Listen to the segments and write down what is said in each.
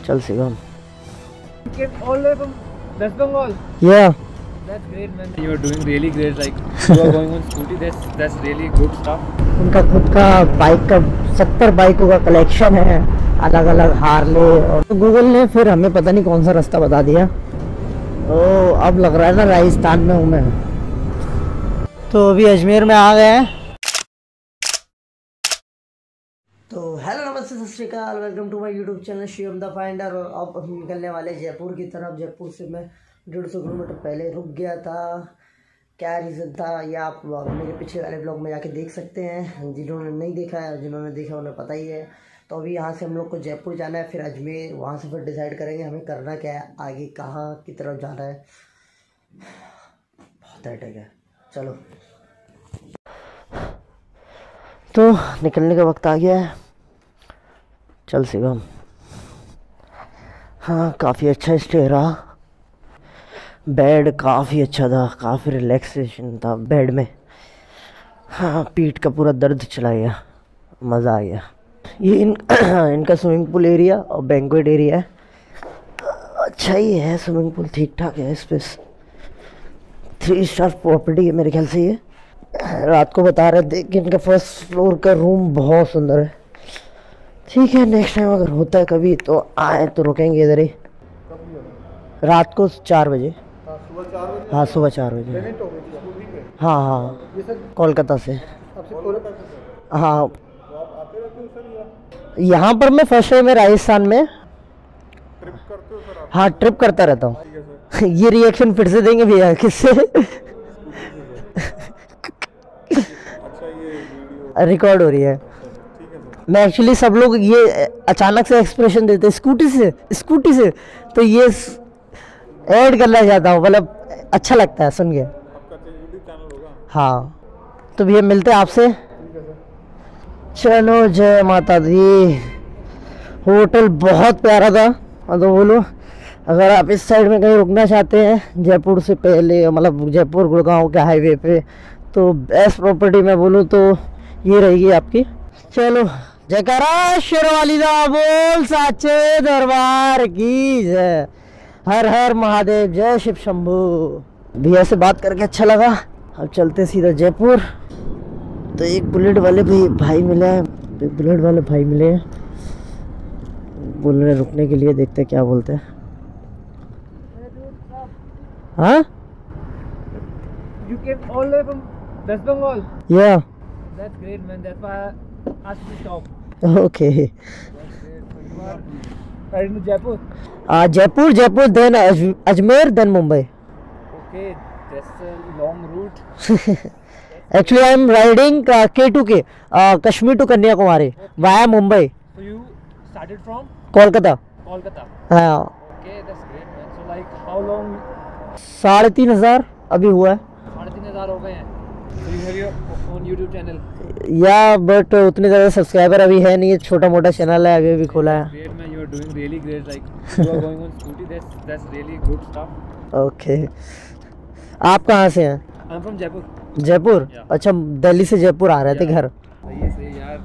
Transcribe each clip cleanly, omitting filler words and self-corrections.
चल Shivam. Came all the way from West Bengal. Yeah. That's great, man. You are doing really great. Like you are going on scooty. That's really good stuff. उनका खुद का bike का 70 बाइकों का collection है, अलग अलग हार्ले। और तो गूगल ने फिर हमें पता नहीं कौन सा रास्ता बता दिया। तो अब लग रहा है ना राजस्थान में हूँ मैं। तो अभी अजमेर में आ गए हैं। तो हेलो नमस्ते सत श्री अकाल, welcome to my YouTube channel Shivam the finder. और अब हम निकलने वाले जयपुर की तरफ। जयपुर से मैं 150 किलोमीटर पहले रुक गया था। क्या रीज़न था ये आप मेरे पीछे वाले ब्लॉग में जाके देख सकते हैं। जिन्होंने नहीं देखा है, जिन्होंने देखा उन्हें पता ही है। तो अभी यहाँ से हम लोग को जयपुर जाना है, फिर अजमेर, वहाँ से फिर डिसाइड करेंगे हमें करना क्या है, आगे कहाँ की तरफ जाना है। बहुत हेडेक है। चलो तो निकलने का वक्त आ गया है। चल शिवम। हाँ काफ़ी अच्छा स्टे रहा। बेड काफ़ी अच्छा था, काफ़ी रिलैक्सेशन था बेड में। हाँ पीठ का पूरा दर्द चला गया, मज़ा आ गया। ये इनका स्विमिंग पूल एरिया और बैंक्वेट एरिया है। अच्छा ही है स्विमिंग पूल, ठीक ठाक है। इस पे 3 स्टार प्रॉपर्टी है मेरे ख्याल से। ये रात को बता रहे थे कि इनका फर्स्ट फ्लोर का रूम बहुत सुंदर है। ठीक है, नेक्स्ट टाइम अगर होता है कभी तो आए तो रुकेंगे इधर ही। रात को 4 बजे। हाँ सुबह 4 बजे। हाँ हाँ कोलकाता से। हाँ यहाँ पर मैं फर्स्ट टाइम है राजस्थान में। हाँ ट्रिप करता रहता हूँ। ये रिएक्शन फिर से देंगे भैया किससे? रिकॉर्ड हो रही है। मैं एक्चुअली सब लोग ये अचानक से एक्सप्रेशन देते स्कूटी से तो ये ऐड करना चाहता हूँ, मतलब अच्छा लगता है सुन के। हाँ तो भैया मिलते हैं आपसे। चलो जय माता दी। होटल बहुत प्यारा था। तो बोलो अगर आप इस साइड में कहीं रुकना चाहते हैं जयपुर से पहले, मतलब जयपुर गुड़गांव के हाईवे पे, तो बेस्ट प्रॉपर्टी मैं बोलूँ तो ये रहेगी आपकी। चलो जयकारा शेरवाली दा बोल साचे दरबार की जय। हर हर महादेव, जय शिव शंभू। भैया से बात करके अच्छा लगा। अब चलते सीधा जयपुर। तो एक बुलेट वाले भाई मिले हैं, बोल रहे रुकने के लिए, देखते क्या बोलते हैं। हाँ You came all the way from West Bengal. Yeah. That's great, man. That's why I asked you to stop. Okay. That's great. So you are heading to Jaipur. Jaipur, then Ajmer, then Mumbai. Okay, that's a long route. Actually, I am riding K2K, Kashmir to Kanyakumari, via Mumbai. So you started from Kolkata. हाँ। Okay, that's great, man. So like how long? 3,500 अभी हुआ है। 3,500 हो गए हैं। So you have your own YouTube channel? या but उतने ज़्यादा सब्सक्राइबर अभी है नहीं, छोटा मोटा चैनल है, अभी खोला है। Great, man. You are doing really great. Like you are going on scooty. That's really good stuff. Okay आप कहाँ से हैं? I'm from Jaipur. Jaipur? Yeah. अच्छा दिल्ली से जयपुर आ रहे थे घर। सही यार।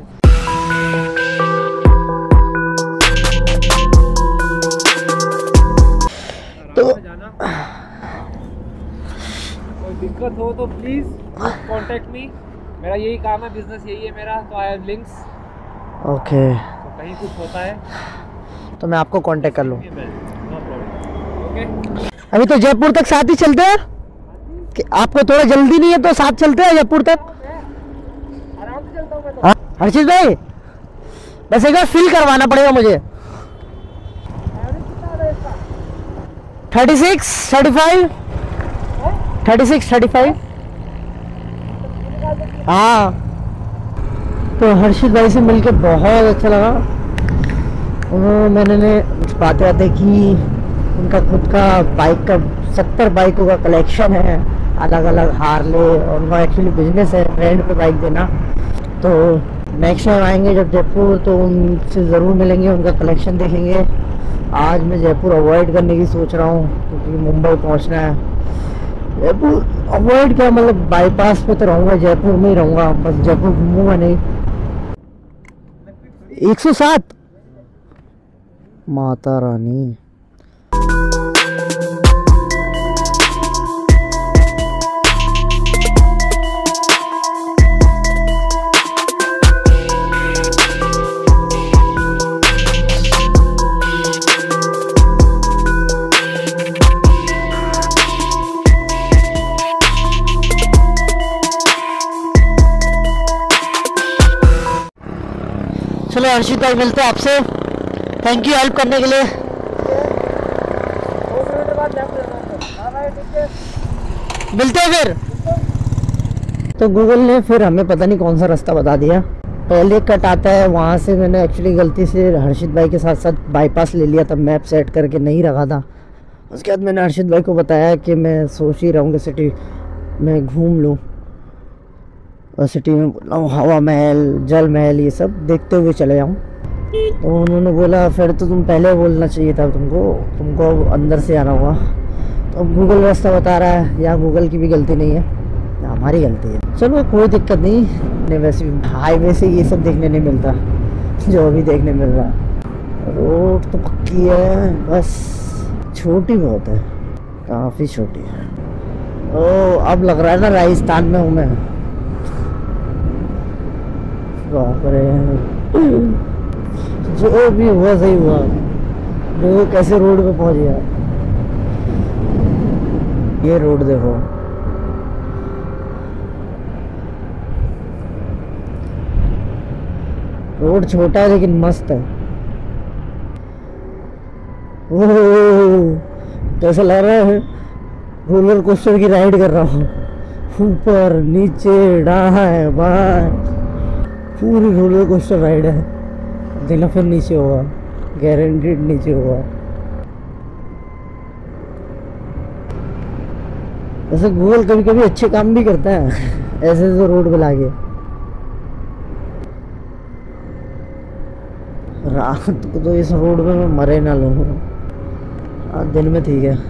तो कोई दिक्कत हो तो प्लीज कांटेक्ट मी। मेरा यही काम है, बिजनेस यही है मेरा। तो आई हैव लिंक्स। ओके तो कहीं कुछ होता है तो मैं आपको कांटेक्ट कर लूँ। No problem. ओके अभी तो जयपुर तक साथ ही चलते हैं कि आपको थोड़ा जल्दी नहीं है तो साथ चलते हैं जयपुर तक। आराम से चलता हूँ मैं तो। हाँ हर्षित भाई बस एक बार फील करवाना पड़ेगा मुझे। 36, 35 हाँ। तो हर्षित भाई से मिलके बहुत अच्छा लगा। मैंने बातें की। उनका खुद का बाइक का 70 बाइकों का कलेक्शन है, अलग अलग हार्ले। और उनका एक्चुअली बिजनेस है रेंट पे बाइक देना। तो नेक्स्ट टाइम आएंगे जब जयपुर तो उनसे ज़रूर मिलेंगे, उनका कलेक्शन देखेंगे। आज मैं जयपुर अवॉइड करने की सोच रहा हूँ क्योंकि मुंबई पहुँचना है। जयपुर अवॉइड क्या, मतलब बाईपास पे तो रहूँगा, जयपुर में ही रहूँगा, बस जयपुर घूमूंगा नहीं। 107 माता रानी। चलो हर्षित भाई, मिलते हैं आपसे। थैंक यू हेल्प करने के लिए। मिलते हैं फिर। तो गूगल ने फिर हमें पता नहीं कौन सा रास्ता बता दिया। पहले कट आता है, वहाँ से मैंने एक्चुअली गलती से हर्षित भाई के साथ साथ बाईपास ले लिया था, मैप सेट करके नहीं रखा था। उसके बाद मैंने हर्षित भाई को बताया कि मैं सोच ही रहा हूँ कि सिटी में घूम लूँ, और सिटी में बोला हूँ हवा महल, जल महल, ये सब देखते हुए चले जाऊँ। तो उन्होंने बोला फिर तो तुम पहले बोलना चाहिए था, तुमको अंदर से आना होगा। तो अब गूगल रास्ता बता रहा है, या गूगल की भी गलती नहीं है, हमारी गलती है। चलो कोई दिक्कत नहीं, वैसे भी हाईवे से ये सब देखने नहीं मिलता जो अभी देखने मिल रहा है। रोड तो पक्की है, बस छोटी बहुत है, काफ़ी छोटी है। ओ अब लग रहा है ना राजस्थान में हूँ मैं। बाप रे, जो भी हुआ सही हुआ। देखो कैसे रोड पे पहुंच गया। ये रोड देखो, रोड छोटा है लेकिन मस्त है। ओह कैसा लग रहा है, रोलर कोस्टर की राइड कर रहा हूँ, ऊपर नीचे दाएं बाएं, पूरी रोलर कोस्टर राइड है। देखना फिर नीचे होगा, गारंटीड नीचे होगा। वैसे गूगल कभी कभी अच्छे काम भी करता है ऐसे ऐसे रोड पे लाके। रात को तो इस रोड पे मैं मरे ना लूँ, दिन में ठीक है।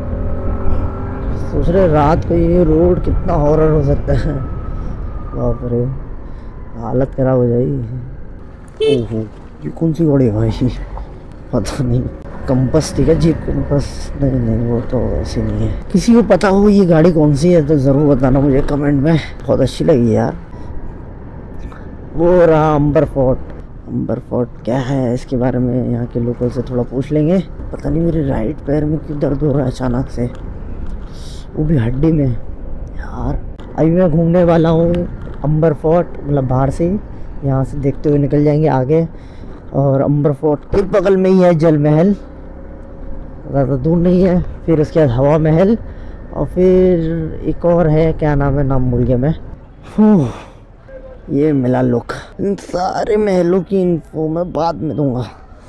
सोच रहे रात को ये रोड कितना हॉरर हो सकता है। बाप रे, हालत खराब हो जाएगी। ओहो ये कौन सी गाड़ी है भाई, पता नहीं। कंपस ठीक है, जीप कंपस। नहीं वो तो ऐसी नहीं है। किसी को पता हो ये गाड़ी कौन सी है तो ज़रूर बताना मुझे कमेंट में, बहुत अच्छी लगी यार। वो रहा अंबर फोर्ट। अंबर फोर्ट क्या है इसके बारे में यहाँ के लोकल से थोड़ा पूछ लेंगे। पता नहीं मेरे राइट पैर में क्यों दर्द हो रहा है अचानक से, वो भी हड्डी में यार। अभी मैं घूमने वाला हूँ अंबर फोर्ट, मतलब बाहर से ही, यहाँ से देखते हुए निकल जाएंगे आगे। और अंबर फोर्ट के बगल में ही है जल महल, ज़्यादा दूर नहीं है। फिर उसके बाद हवा महल, और फिर एक और है, क्या नाम है, नाम भूल गया मैं। ये मिला लुक। इन सारे महलों की इन्फो मैं बाद में दूंगा।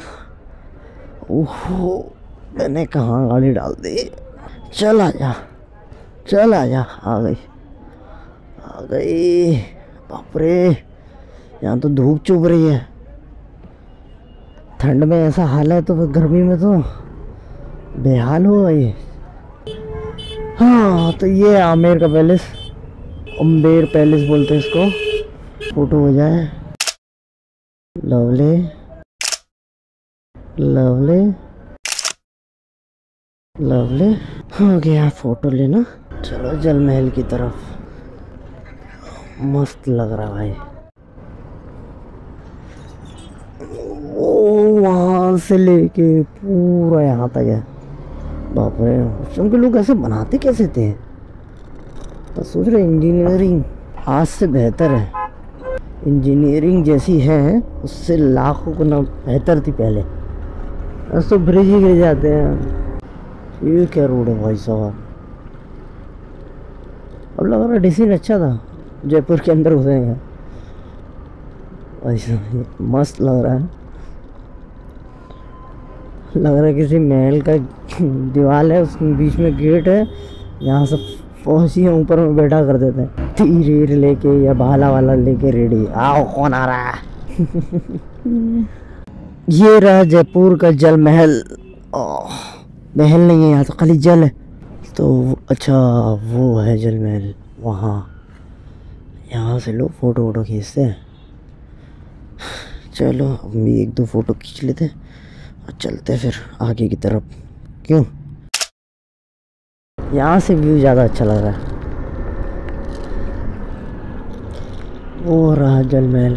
ओहो मैंने कहाँ गाड़ी डाल दी। चल आजा, आ गई। बाप रे, यहाँ तो धूप चुभ रही है। ठंड में ऐसा हाल है तो गर्मी में तो बेहाल हो गई। हाँ तो ये आमेर का पैलेस, अम्बेर पैलेस बोलते हैं इसको। फोटो हो जाए। लवली हो गया फोटो लेना। चलो जल महल की तरफ। मस्त लग रहा भाई। वो वहाँ से लेके पूरा यहाँ तक है। बाप रे, उस के लोग ऐसे बनाते कैसे थे। तो सोच रहे इंजीनियरिंग आज से बेहतर है। इंजीनियरिंग जैसी है उससे लाखों गुना बेहतर थी पहले। बस तो ब्रिज ही गिर जाते हैं। ये क्या रोड है भाई साहब। अब लग रहा डिसीजन अच्छा था, जयपुर के अंदर घुसेंगे। ऐसा मस्त लग रहा है। लग रहा है किसी महल का दीवार है, उसके बीच में गेट है, यहाँ से फौजी ऊपर में बैठा कर देते हैं। तीर लेके या भाला वाला लेके रेडी। आओ कौन आ रहा है। ये रहा जयपुर का जल महल। महल नहीं है यहाँ तो खाली जल है। तो अच्छा वो है जल महल वहाँ, यहाँ से लोग फ़ोटो खींचते हैं। चलो हम भी एक दो फ़ोटो खींच लेते हैं चलते फिर आगे की तरफ। क्यों? यहाँ से व्यू ज़्यादा अच्छा लग रहा है। वो रहा जल महल।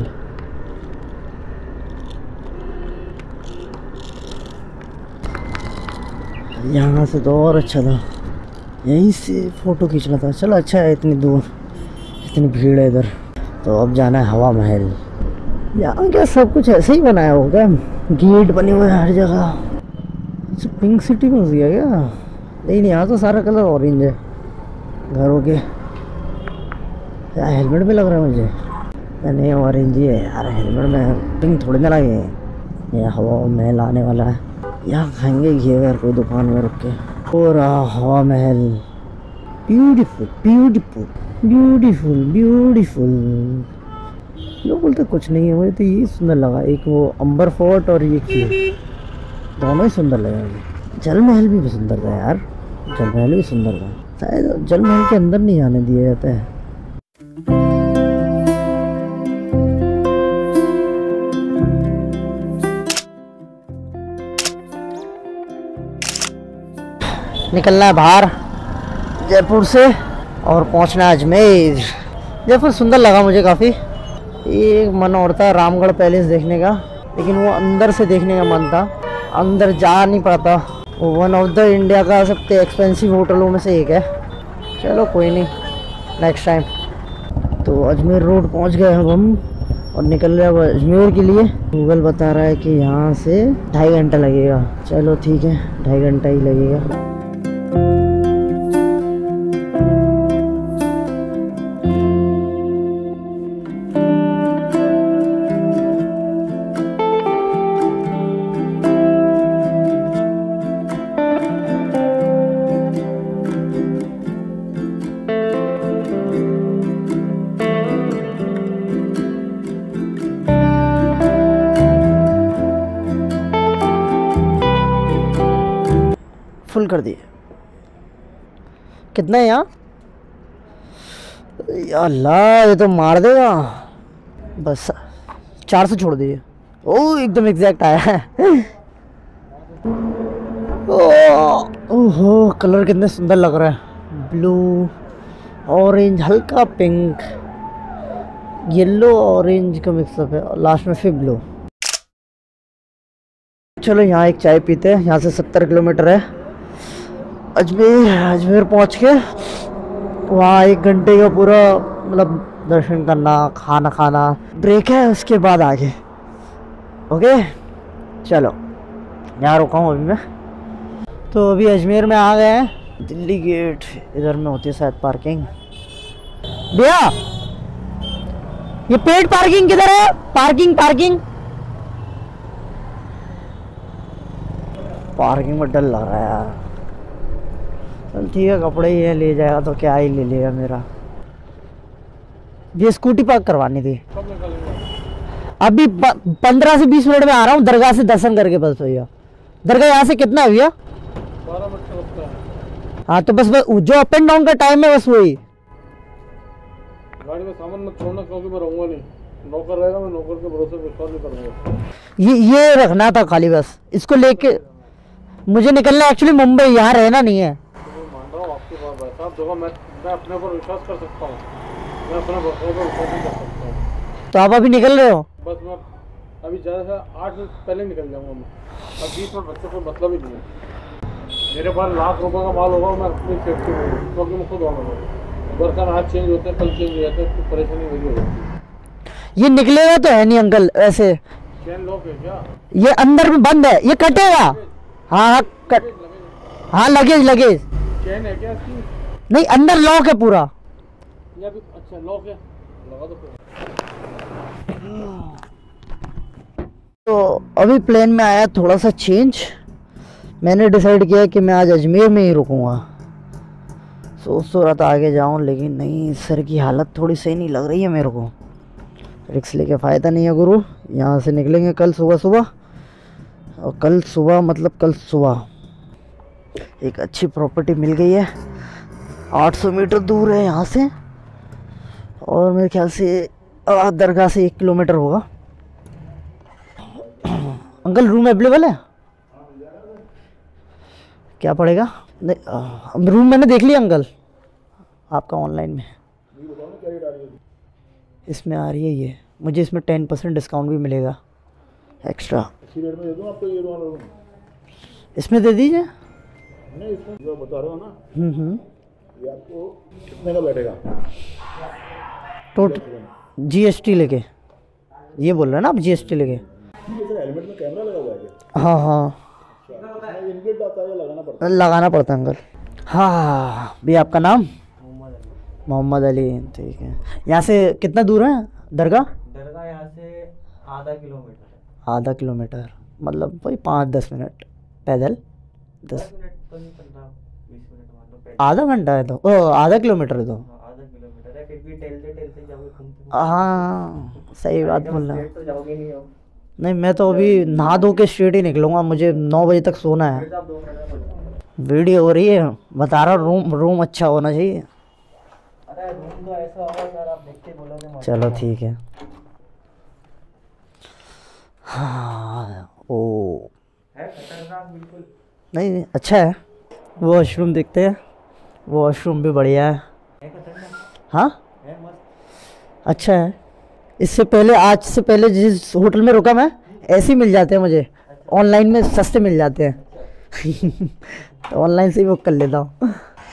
यहाँ से तो और अच्छा था, यहीं से फ़ोटो खींचना था। चलो अच्छा है, इतनी दूर इतनी भीड़ है इधर। तो अब जाना है हवा महल। यहाँ क्या सब कुछ ऐसे ही बनाया होगा, गेट बने हुए हैं हर जगह। अच्छा, पिंक सिटी में गया क्या? नहीं नहीं, यहाँ तो सारा कलर ऑरेंज है घरों के। यार हेलमेट में लग रहा है मुझे। नहीं ऑरेंज ही है यार, हेलमेट में पिंक थोड़ी ना लगे। ये हवा महल आने वाला है। यहाँ खाएंगे घी अगर कोई दुकान में रुक के। हो रहा Hawa Mahal. Beautiful beautiful beautiful beautiful. लोग बोलते कुछ नहीं है, मुझे तो ये सुंदर लगा। एक वो अंबर फोर्ट और ये किला, दोनों ही सुंदर लगे मुझे। जल महल भी सुंदर था यार, जल महल भी सुंदर था। शायद जल महल के अंदर नहीं जाने दिया जाता है। निकलना है बाहर जयपुर से और पहुंचना है अजमेर। जयपुर सुंदर लगा मुझे काफ़ी। एक मन और था रामगढ़ पैलेस देखने का, लेकिन वो अंदर से देखने का मन था, अंदर जा नहीं पाता। वो वन ऑफ द इंडिया का सबसे एक्सपेंसिव होटलों में से एक है। चलो कोई नहीं, नेक्स्ट टाइम। तो अजमेर रोड पहुंच गए अब हम और निकल रहे अब अजमेर के लिए। गूगल बता रहा है कि यहाँ से 2.5 घंटा लगेगा। चलो ठीक है, 2.5 घंटा ही लगेगा। फुल कर दिए। कितना है यहाँ? या अल्लाह, ये तो मार देगा। बस 400 छोड़ दिए। ओ एकदम एग्जैक्ट आया है। ओहो, कलर कितने सुंदर लग रहा है। ब्लू ऑरेंज हल्का पिंक येलो ऑरेंज का मिक्सअप है और लास्ट में फिर ब्लू। चलो यहाँ एक चाय पीते हैं। यहाँ से 70 किलोमीटर है अजमेर। अजमेर पहुँच के वहाँ 1 घंटे का पूरा मतलब दर्शन करना, खाना खाना, ब्रेक है, उसके बाद आगे। ओके चलो, यहाँ रुका हूँ अभी मैं। तो अभी अजमेर में आ गए हैं। दिल्ली गेट इधर में होती है शायद पार्किंग। भैया ये पेड पार्किंग किधर है? पार्किंग पार्किंग पार्किंग में डर लग रहा है यार। चल ठीक है, कपड़े ही है, ले जाएगा तो क्या ही ले लेगा मेरा। ये स्कूटी पार्क करवानी थी। अभी 15 से 20 मिनट में आ रहा हूँ दरगाह से दर्शन करके। बस भैया दरगाह यहाँ से कितना है भैया? 12 मिनट का रास्ता है। हाँ तो बस जो अप एंड डाउन का टाइम है बस वही। गाड़ी में सामान मत छोड़ना क्योंकि मैं रहूंगा नहीं। नौकर रहेगा, मैं नौकर के भरोसे विश्वास नहीं करूंगा। ये रखना था खाली, बस इसको लेके मुझे निकलना है। एक्चुअली मुंबई, यहाँ रहना नहीं है। मान रहा हूँ आपकी बात भाई साहब। देखो मैं अपने ऊपर विश्वास कर सकता हूँ, मैं अपने ऊपर विश्वास नहीं कर सकता हूँ। तो आप अभी निकल रहे हो? बस मैं अभी ज़्यादा से 8 मिनट पहले निकल जाऊँगा मैं। अब 20 मिनट बच्चों को मतलब ही नहीं है। मेरे पास लाख रुपए का माल होगा, मैं अपनी सेफ्टी में हूँ क्योंकि मैं खुद ऑनर। बर्तन आज चेंज होते हैं, कल चेंज हो जाते हैं, तो परेशानी वही हो जाती है। ये निकलेगा तो है नहीं अंकल ऐसे? चैन लॉक है क्या? ये अंदर में बंद है, ये कटेगा। हाँ हाँ कट, हाँ लगेज लगेज। चैन है क्या इसकी? नहीं अंदर लॉक है पूरा। या भी अच्छा लॉक है, लगा दो फिर। तो अभी प्लान में आया थोड़ा सा चेंज। मैंने डिसाइड किया कि मैं आज अजमेर में ही रुकूंगा। सोच तो रहा था आगे जाऊं, लेकिन नहीं, सर की हालत थोड़ी सही नहीं लग रही है मेरे को। रिक्स लेके फ़ायदा नहीं है गुरु। यहाँ से निकलेंगे कल सुबह सुबह, और कल सुबह मतलब कल सुबह एक अच्छी प्रॉपर्टी मिल गई है। 800 मीटर दूर है यहाँ से, और मेरे ख्याल से दरगाह से 1 किलोमीटर होगा। अंकल रूम अवेलेबल है? क्या पड़ेगा? नहीं रूम मैंने देख लिया अंकल आपका ऑनलाइन में। इसमें आ रही है ये, मुझे इसमें 10% डिस्काउंट भी मिलेगा एक्स्ट्रा। इसी रेट में दे दूँ आपको ये वाला रूम? इसमें दे दीजिए। नहीं इसमें जो बता रहे हो ना, ये आपको कितने का बैठेगा टोटल GST लेके? ये बोल रहे हैं ना आप GST लेके? हेलमेट में कैमरा लगा हुआ है क्या? हाँ हाँ इनबिल्ट आता है या लगाना पड़ता है? लगाना पड़ता है अंकल। हाँ भैया आपका नाम? मोहम्मद अली। ठीक है, यहाँ से कितना दूर है दरगाह? दरगाह यहाँ से आधा किलोमीटर है। आधा किलोमीटर मतलब वही 5-10 मिनट पैदल। 10 मिनट तो नहीं, 15-20 मिनट मान लो। आधा घंटा है तो आधा किलोमीटर है तो। आधा किलोमीटर है, फिर भी टेलते टेलते जाओगे, घूमते हाँ सही बात बोल रहे हैं। तो जाओगे नहीं हो। नहीं मैं तो अभी नहा धो के स्ट्रेट ही निकलूँगा, मुझे 9 बजे तक सोना है। फिर आप 2 मिनट में पहुंच जाओगे। वीडियो हो रही है, बता रहा रूम अच्छा होना चाहिए। अरे रूम तो ऐसा होगा सर, आप देख के बोलोगे। चलो ठीक है। हाँ ओ है खतरनाक बिल्कुल। नहीं अच्छा है। वॉशरूम देखते हैं, वॉशरूम भी बढ़िया है। है खतरनाक। हाँ है मस्त। अच्छा है। इससे पहले, आज से पहले जिस होटल में रुका मैं, ऐसे ही मिल जाते हैं मुझे, ऑनलाइन में सस्ते मिल जाते हैं। तो ऑनलाइन से ही बुक कर लेता हूँ।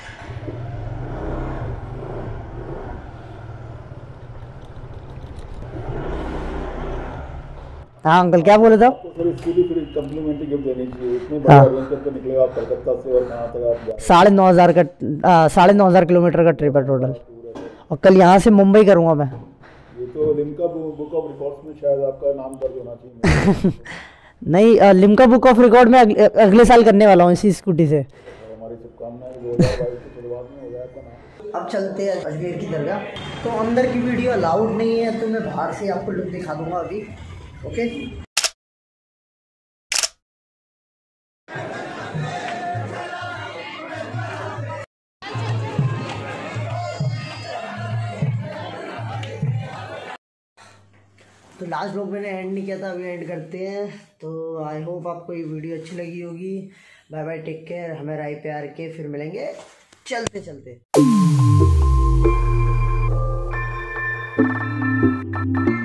हाँ अंकल क्या बोले थे आप? सर इसकी भी फिर कम्प्लीमेंट्री गिफ्ट देनी चाहिए। इतने बड़े हाँ। एडवेंचर पे निकलेगा आप कलकत्ता से और कहाँ तक आप 9,500 का 9,500 किलोमीटर का ट्रिप है टोटल। और कल यहाँ से मुंबई करूँगा मैं। ये तो लिम्का बुक ऑफ रिकॉर्ड्स में शायद आपका नाम दर्ज होना चाहिए। नहीं लिम्का बुक ऑफ रिकॉर्ड में अगले साल करने वाला हूँ इसी स्कूटी से। हमारी शुभकामनाएं 2022 की शुरुआत में हो जाए आपका नाम। अब चलते हैं अजमेर की दरगाह। तो अंदर की वीडियो अलाउड नहीं है, तो मैं बाहर से आपको लुक दिखा दूंगा अभी। ओके तो लास्ट ब्लॉग मैंने एंड नहीं किया था, अभी एंड करते हैं। तो आई होप आपको ये वीडियो अच्छी लगी होगी। बाय बाय, टेक केयर, हमें राय प्यार के, फिर मिलेंगे चलते चलते।